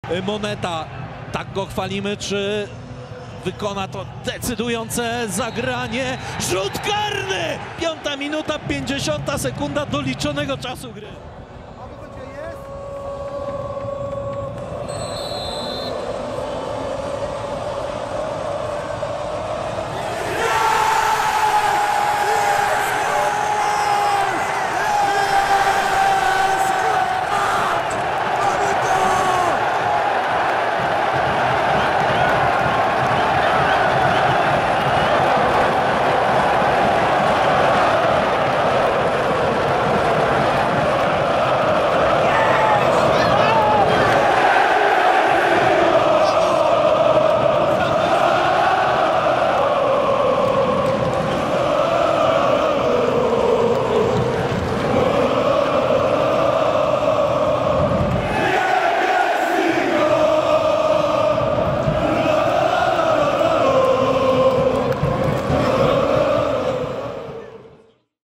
Moneta. Tak go chwalimy, czy wykona to decydujące zagranie. Rzut karny! 5 minuta, 50 sekunda doliczonego czasu gry.